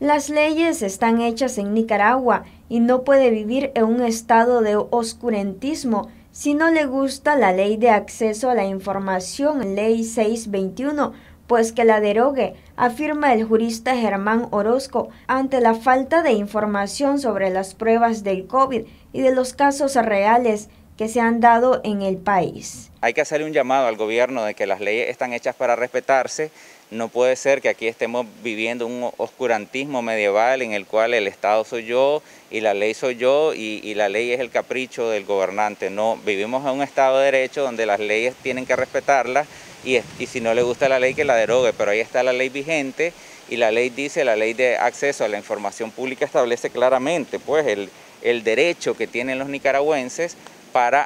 Las leyes están hechas en Nicaragua y no puede vivir en un estado de oscurantismo si no le gusta la Ley de Acceso a la Información, Ley 621, pues que la derogue, afirma el jurista Germán Orozco, ante la falta de información sobre las pruebas del COVID y de los casos reales que se han dado en el país. Hay que hacerle un llamado al gobierno de que las leyes están hechas para respetarse. No puede ser que aquí estemos viviendo un oscurantismo medieval en el cual el Estado soy yo y la ley soy yo y la ley es el capricho del gobernante. No, vivimos en un Estado de Derecho donde las leyes tienen que respetarlas y si no le gusta la ley que la derogue, pero ahí está la ley vigente y la ley dice, la ley de acceso a la información pública establece claramente pues el derecho que tienen los nicaragüenses para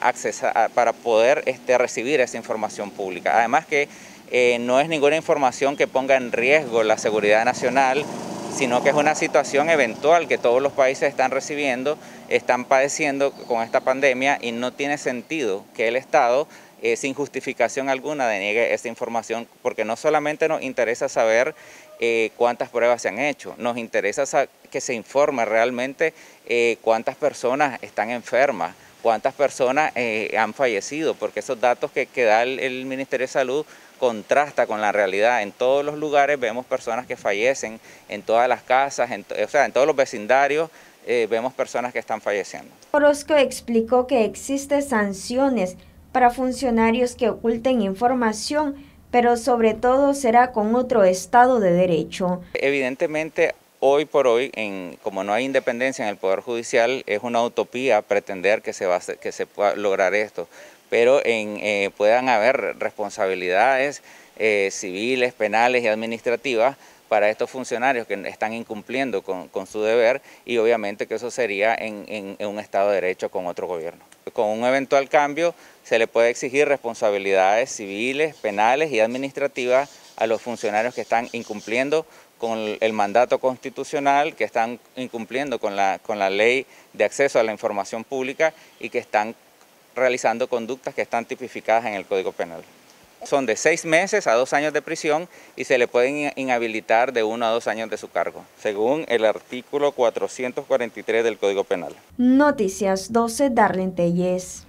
poder recibir esa información pública. Además que no es ninguna información que ponga en riesgo la seguridad nacional, sino que es una situación eventual que todos los países están recibiendo, están padeciendo con esta pandemia y no tiene sentido que el Estado, sin justificación alguna, deniegue esa información, porque no solamente nos interesa saber cuántas pruebas se han hecho, nos interesa que se informe realmente cuántas personas están enfermas, cuántas personas han fallecido, porque esos datos que da el Ministerio de Salud contrasta con la realidad. En todos los lugares vemos personas que fallecen, en todas las casas, en todos los vecindarios vemos personas que están falleciendo. Orozco explicó que existen sanciones para funcionarios que oculten información, pero sobre todo será con otro Estado de Derecho. Evidentemente, hoy por hoy, como no hay independencia en el Poder Judicial, es una utopía pretender que se pueda lograr esto, pero puedan haber responsabilidades civiles, penales y administrativas para estos funcionarios que están incumpliendo con su deber, y obviamente que eso sería en un Estado de Derecho con otro gobierno. Con un eventual cambio se le puede exigir responsabilidades civiles, penales y administrativas a los funcionarios que están incumpliendo con el mandato constitucional, que están incumpliendo con la ley de acceso a la información pública y que están realizando conductas que están tipificadas en el Código Penal. Son de 6 meses a 2 años de prisión y se le pueden inhabilitar de 1 a 2 años de su cargo, según el artículo 443 del Código Penal. Noticias 12, Darlene Telles.